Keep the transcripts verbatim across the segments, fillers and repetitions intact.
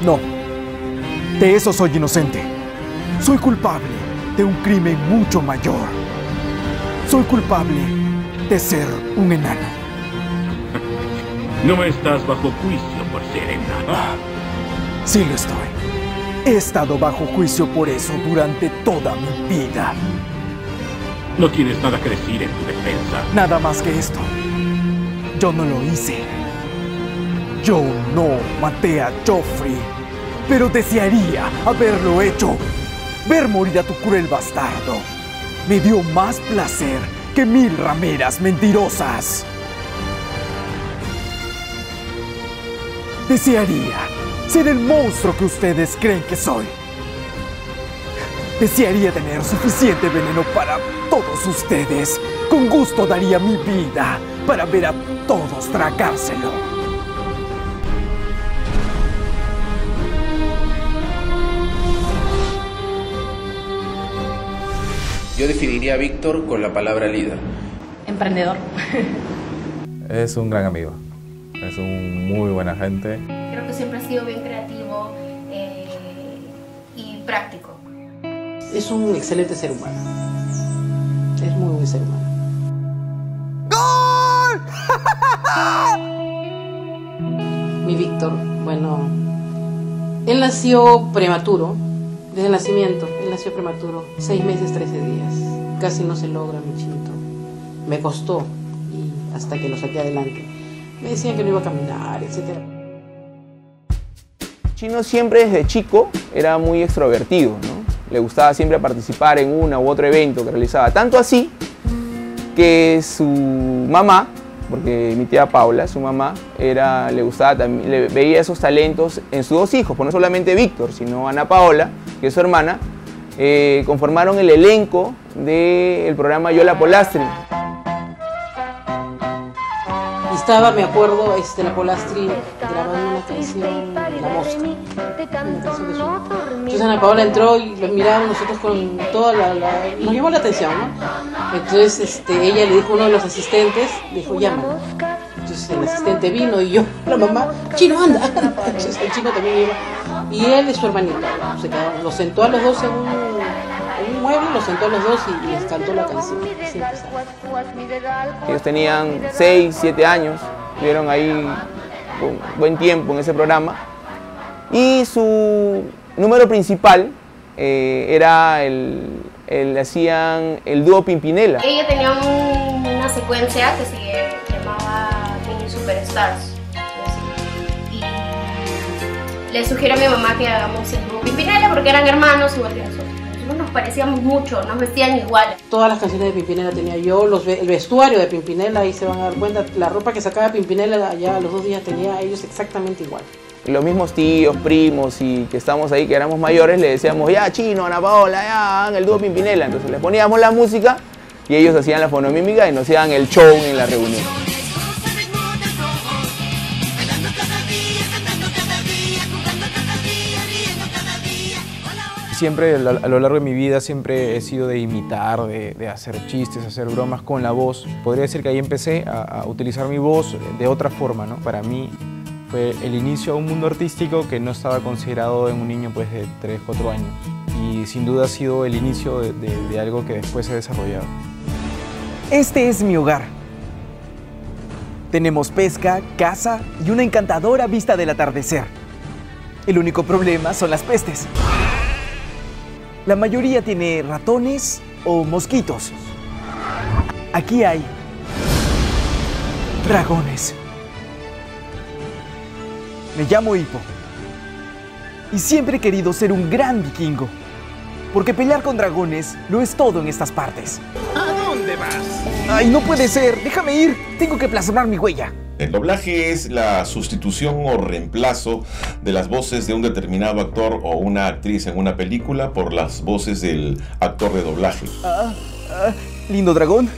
No, de eso soy inocente. Soy culpable de un crimen mucho mayor. Soy culpable de ser un enano. No estás bajo juicio por ser enano. Ah, sí lo estoy. He estado bajo juicio por eso durante toda mi vida. No tienes nada que decir en tu defensa. Nada más que esto. Yo no lo hice. Yo no maté a Joffrey, pero desearía haberlo hecho. Ver morir a tu cruel bastardo me dio más placer que mil rameras mentirosas. Desearía ser el monstruo que ustedes creen que soy. Desearía tener suficiente veneno para todos ustedes. Con gusto daría mi vida para ver a todos tragárselo. Yo definiría a Víctor con la palabra líder. Emprendedor. Es un gran amigo. Es un muy buena gente. Creo que siempre ha sido bien creativo eh, y práctico. Es un excelente ser humano. Es muy buen ser humano. ¡Gol! Mi Víctor, bueno, él nació prematuro, desde el nacimiento, él nació prematuro, seis meses, trece días. Casi no se logra, mi chinito. Me costó, y hasta que lo saqué adelante. Me decían que no iba a caminar, etcétera. Chino siempre desde chico era muy extrovertido, ¿no? Le gustaba siempre participar en una u otro evento que realizaba. Tanto así que su mamá, porque mi tía Paula, su mamá, era, le gustaba también, le veía esos talentos en sus dos hijos, pues no solamente Víctor, sino Ana Paola, que es su hermana, eh, conformaron el elenco del programa Yo la Polastri. Y estaba, me acuerdo, este, la Polastri grabando una canción, La Mosca, una canción de su... Entonces Ana Paola entró y los mirábamos nosotros con toda la, la... nos llamó la atención, ¿no? Entonces este, ella le dijo a uno de los asistentes, dijo, llámalo. Entonces el asistente vino y yo, la mamá, Chino, anda. Entonces el Chino también iba. Y él y su hermanita, ¿no? Se quedaron, los sentó a los dos en un, en un mueble, los sentó a los dos y, y les cantó la canción. Ellos tenían seis, siete años, estuvieron ahí un buen tiempo en ese programa. Y su número principal eh, era el, el, hacían el dúo Pimpinela. Ella tenía un, una secuencia que se llamaba Mini Superstars. Y le sugiero a mi mamá que hagamos el dúo Pimpinela porque eran hermanos igual que nosotros. Nosotros nos parecíamos mucho, nos vestían igual. Todas las canciones de Pimpinela tenía yo, los, el vestuario de Pimpinela, ahí se van a dar cuenta, la ropa que sacaba Pimpinela allá a los dos días tenía ellos exactamente igual. Los mismos tíos, primos y que estamos ahí, que éramos mayores, le decíamos, ya Chino, Ana Paola, ya hagan el dúo Pimpinela. Entonces les poníamos la música y ellos hacían la fonomímica y nos hacían el show en la reunión. Siempre a lo largo de mi vida siempre he sido de imitar, de, de hacer chistes, hacer bromas con la voz. Podría decir que ahí empecé a, a utilizar mi voz de otra forma, ¿no? Para mí fue el inicio a un mundo artístico que no estaba considerado en un niño pues, de tres, cuatro años. Y sin duda ha sido el inicio de, de, de algo que después he desarrollado. Este es mi hogar. Tenemos pesca, casa y una encantadora vista del atardecer. El único problema son las pestes. La mayoría tiene ratones o mosquitos. Aquí hay dragones. Me llamo Hippo. Y siempre he querido ser un gran vikingo. Porque pelear con dragones lo es todo en estas partes. ¿A dónde vas? ¡Ay, no puede ser! ¡Déjame ir! Tengo que plasmar mi huella. El doblaje es la sustitución o reemplazo de las voces de un determinado actor o una actriz en una película por las voces del actor de doblaje. Ah, ah, lindo dragón.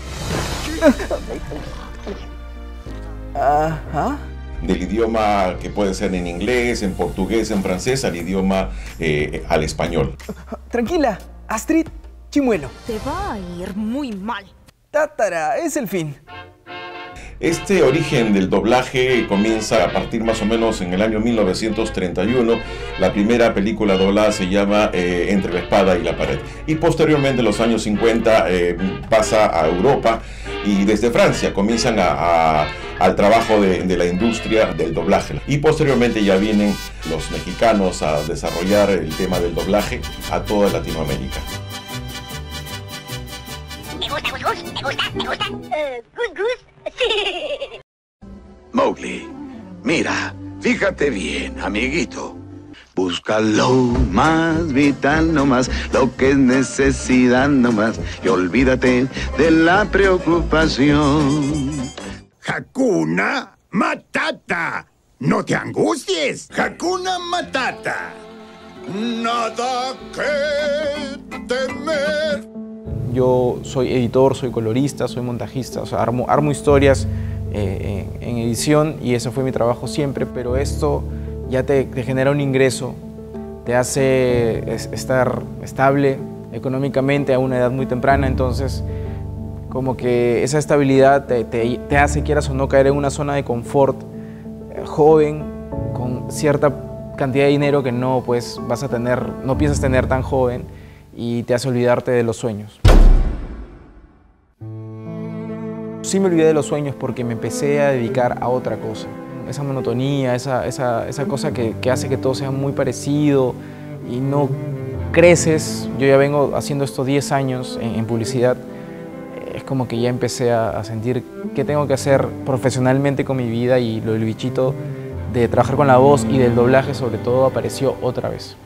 Ajá. Del idioma que puede ser en inglés, en portugués, en francés, al idioma, eh, al español. Tranquila, Astrid Chimuelo. Te va a ir muy mal. Tátara, es el fin. Este origen del doblaje comienza a partir más o menos en el año mil novecientos treinta y uno. La primera película doblada se llama eh, Entre la espada y la pared. Y posteriormente, en los años cincuenta, eh, pasa a Europa y desde Francia comienzan a, a, al trabajo de, de la industria del doblaje. Y posteriormente ya vienen los mexicanos a desarrollar el tema del doblaje a toda Latinoamérica. ¿Me gusta, Gus Gus? ¿Me gusta? ¿Me gusta? Uh, ¿Gus Gus? Sí. Mowgli, mira, fíjate bien, amiguito. Busca lo más vital nomás, lo que es necesidad nomás, y olvídate de la preocupación. Hakuna Matata. No te angusties. Hakuna Matata. Nada que temer. Yo soy editor, soy colorista, soy montajista, o sea, armo, armo historias eh, en, en edición y ese fue mi trabajo siempre, pero esto ya te, te genera un ingreso, te hace es, estar estable económicamente a una edad muy temprana, entonces como que esa estabilidad te, te, te hace, quieras o no, caer en una zona de confort eh, joven, con cierta cantidad de dinero que no pues, vas a tener, no piensas tener tan joven y te hace olvidarte de los sueños. Sí me olvidé de los sueños porque me empecé a dedicar a otra cosa. Esa monotonía, esa, esa, esa cosa que, que hace que todo sea muy parecido y no creces. Yo ya vengo haciendo esto diez años en, en publicidad. Es como que ya empecé a, a sentir qué tengo que hacer profesionalmente con mi vida y lo del bichito de trabajar con la voz y del doblaje sobre todo apareció otra vez.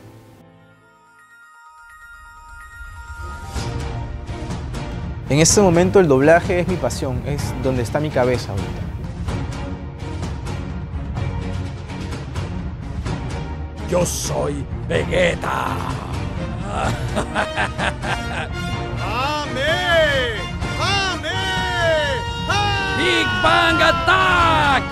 En este momento el doblaje es mi pasión, es donde está mi cabeza ahorita. Yo soy Vegeta. ¡Ame! ¡Ame! ¡Big Bang Attack!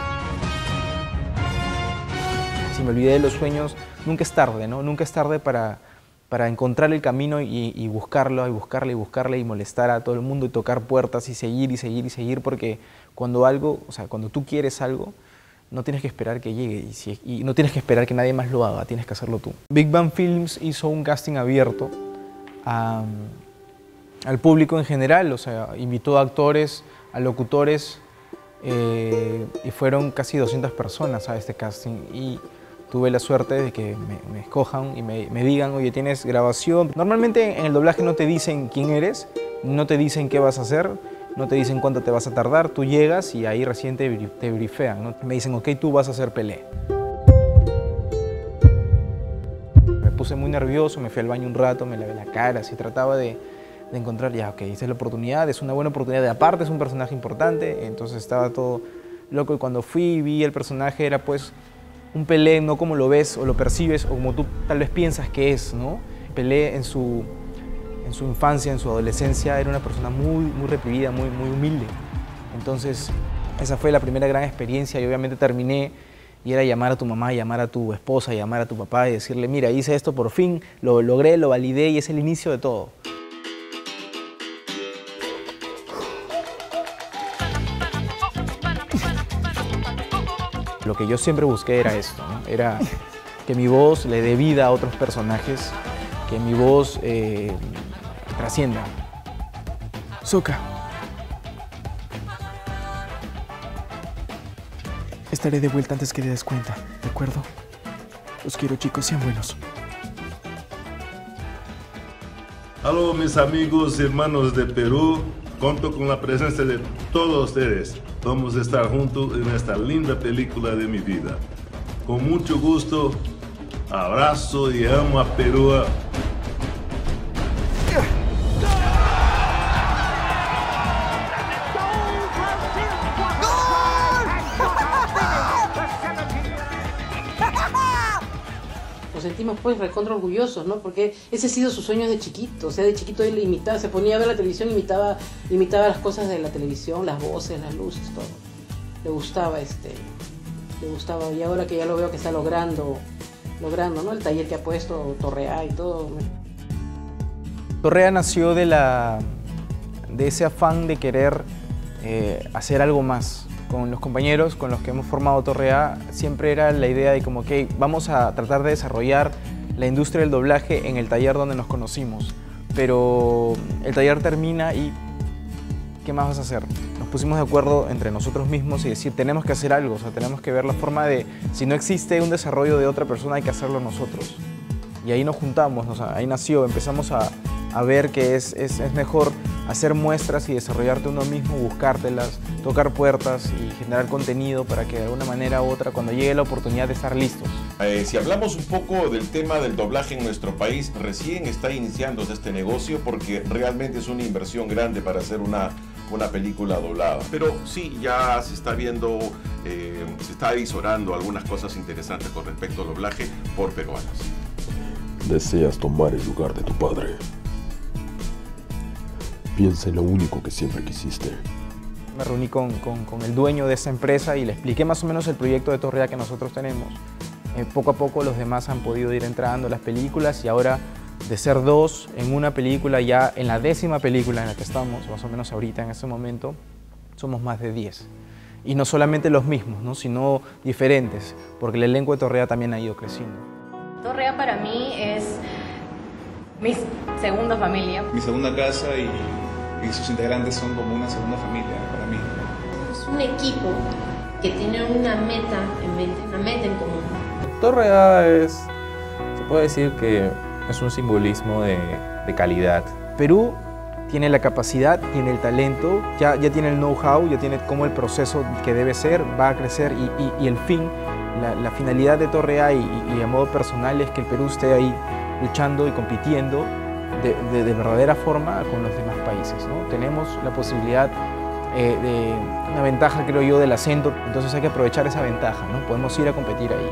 Si me olvidé de los sueños, nunca es tarde, ¿no? Nunca es tarde para... para encontrar el camino y, y buscarlo, y buscarle, y buscarle, y molestar a todo el mundo, y tocar puertas, y seguir, y seguir, y seguir, porque cuando algo, o sea, cuando tú quieres algo, no tienes que esperar que llegue, y, si, y no tienes que esperar que nadie más lo haga, tienes que hacerlo tú. Big Bang Films hizo un casting abierto a, al público en general, o sea, invitó a actores, a locutores, eh, y fueron casi doscientas personas a este casting, y tuve la suerte de que me, me escojan y me, me digan, oye, ¿tienes grabación? Normalmente en el doblaje no te dicen quién eres, no te dicen qué vas a hacer, no te dicen cuánto te vas a tardar, tú llegas y ahí recién te, te brifean, ¿no? Me dicen, ok, tú vas a hacer Pelé. Me puse muy nervioso, me fui al baño un rato, me lavé la cara, así trataba de, de encontrar, ya, ok, esta es la oportunidad, es una buena oportunidad, de aparte es un personaje importante, entonces estaba todo loco y cuando fui y vi el personaje era pues un Pelé no como lo ves o lo percibes o como tú tal vez piensas que es, ¿no? Pelé en su, en su infancia, en su adolescencia, era una persona muy, muy reprimida, muy, muy humilde. Entonces, esa fue la primera gran experiencia y obviamente terminé y era llamar a tu mamá, llamar a tu esposa, llamar a tu papá y decirle, mira, hice esto por fin, lo logré, lo validé y es el inicio de todo. Lo que yo siempre busqué era esto, ¿no? Era que mi voz le dé vida a otros personajes, que mi voz eh, trascienda. Sokka. Estaré de vuelta antes que te des cuenta, ¿de acuerdo? Los quiero, chicos, sean buenos. Aló, mis amigos y hermanos de Perú. Cuento con la presencia de todos ustedes. Vamos a estar juntos en esta linda película de mi vida. Con mucho gusto, abrazo y amo a Perú. Nos sentimos pues recontra orgullosos, ¿no? Porque ese ha sido su sueño de chiquito, o sea, de chiquito él imitaba, se ponía a ver la televisión, imitaba, imitaba las cosas de la televisión, las voces, las luces, todo. Le gustaba este, le gustaba, y ahora que ya lo veo que está logrando, logrando, ¿no? El taller que ha puesto Torrea y todo. Torrea nació de la, de ese afán de querer eh, hacer algo más, con los compañeros con los que hemos formado Torre A, siempre era la idea de como que vamos a tratar de desarrollar la industria del doblaje en el taller donde nos conocimos. Pero el taller termina y ¿qué más vas a hacer? Nos pusimos de acuerdo entre nosotros mismos y decir, tenemos que hacer algo, o sea, tenemos que ver la forma de, si no existe un desarrollo de otra persona, hay que hacerlo nosotros. Y ahí nos juntamos, o sea, ahí nació, empezamos a, a ver que es, es, es mejor hacer muestras y desarrollarte uno mismo, buscártelas, tocar puertas y generar contenido para que de alguna manera u otra, cuando llegue la oportunidad de estar listos. Eh, si hablamos un poco del tema del doblaje en nuestro país, recién está iniciándose este negocio porque realmente es una inversión grande para hacer una, una película doblada. Pero sí, ya se está viendo, eh, se está visorando algunas cosas interesantes con respecto al doblaje por peruanos. Deseas tomar el lugar de tu padre. Piensa en lo único que siempre quisiste. Me reuní con, con, con el dueño de esa empresa y le expliqué más o menos el proyecto de Torre A que nosotros tenemos. Eh, poco a poco los demás han podido ir entrando a las películas y ahora de ser dos en una película, ya en la décima película en la que estamos, más o menos ahorita en este momento, somos más de diez. Y no solamente los mismos, ¿no? Sino diferentes, porque el elenco de Torre A también ha ido creciendo. Torre A para mí es mi segunda familia. Mi segunda casa y, y sus integrantes son como una segunda familia para mí. Es un equipo que tiene una meta en mente, una meta en común. Torre A es, se puede decir que es un simbolismo de, de calidad. Perú tiene la capacidad, tiene el talento, ya, ya tiene el know-how, ya tiene como el proceso que debe ser, va a crecer y, y, y el fin, la, la finalidad de Torre A y, y, y a modo personal es que el Perú esté ahí luchando y compitiendo de, de, de verdadera forma con los demás países, ¿no? Tenemos la posibilidad eh, de una ventaja, creo yo, del acento, entonces hay que aprovechar esa ventaja, ¿no? Podemos ir a competir ahí.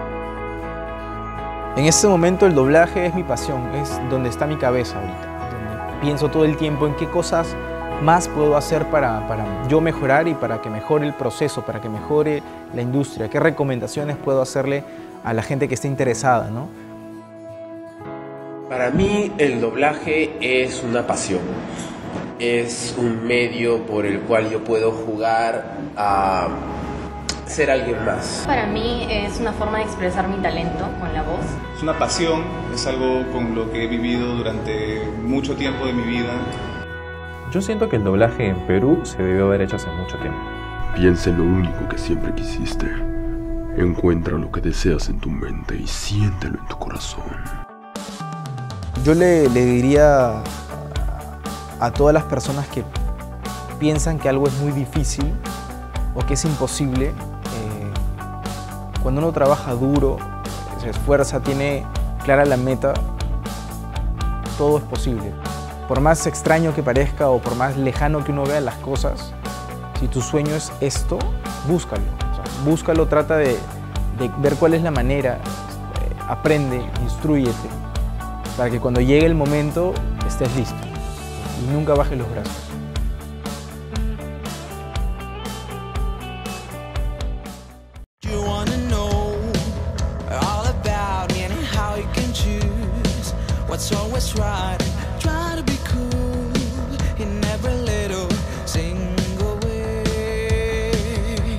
En este momento el doblaje es mi pasión, es donde está mi cabeza ahorita, donde pienso todo el tiempo en qué cosas más puedo hacer para, para yo mejorar y para que mejore el proceso, para que mejore la industria, qué recomendaciones puedo hacerle a la gente que esté interesada, ¿no? Para mí el doblaje es una pasión, es un medio por el cual yo puedo jugar a ser alguien más. Para mí es una forma de expresar mi talento con la voz. Es una pasión, es algo con lo que he vivido durante mucho tiempo de mi vida. Yo siento que el doblaje en Perú se debió haber hecho hace mucho tiempo. Piensa en lo único que siempre quisiste. Encuentra lo que deseas en tu mente y siéntelo en tu corazón. Yo le, le diría a todas las personas que piensan que algo es muy difícil o que es imposible, eh, cuando uno trabaja duro, se esfuerza, tiene clara la meta, todo es posible. Por más extraño que parezca o por más lejano que uno vea las cosas, si tu sueño es esto, búscalo. O sea, búscalo, trata de, de ver cuál es la manera, eh, aprende, instrúyete, para que cuando llegue el momento estés listo y nunca bajes los brazos. What's always right, try to be cool in every little single way.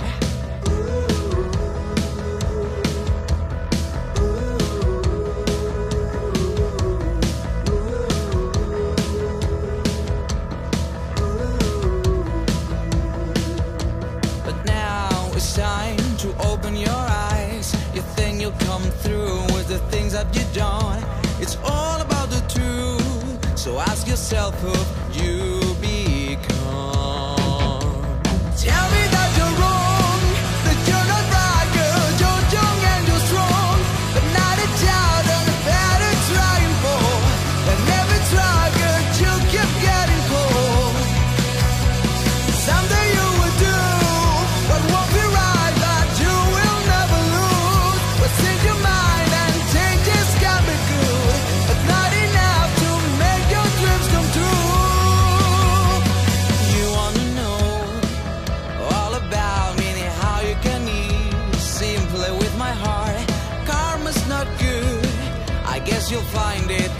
But now it's time to open your eyes. You think you'll come through with the things that you've done. It's all about the truth, so ask yourself who you become. Tell me that you're wrong, that you're not right, girl. You're young and you're strong, but not a child and a better trying for. And every try, girl, you keep getting cold. Someday you will do what won't be right, but you will never lose what's in your mind, and changes can be good, but not enough to make your dreams come true. You wanna know all about me and how you can easily play with my heart. Karma's not good, I guess you'll find it